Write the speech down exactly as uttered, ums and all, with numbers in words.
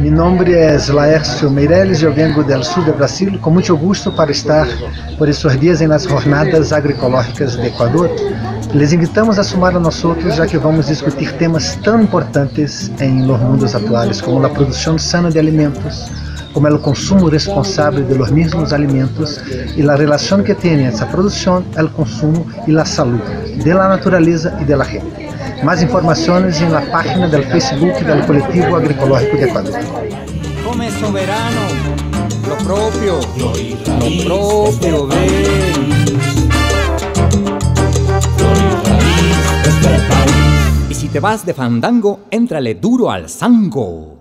Mi nombre es Laércio Meireles, yo vengo del sur de Brasil, con mucho gusto para estar por estos días en las jornadas agroecológicas de Ecuador. Les invitamos a sumar a nosotros, ya que vamos discutir temas tan importantes en los mundos actuales, como la producción sana de alimentos, como el consumo responsable de los mismos alimentos y la relación que tiene esa producción, el consumo y la salud de la naturaleza y de la gente. Más informaciones en la página del Facebook del Colectivo Agroecológico de Ecuador. Come soberano, lo propio, lo propio, ven. Y si te vas de fandango, éntrale duro al zango.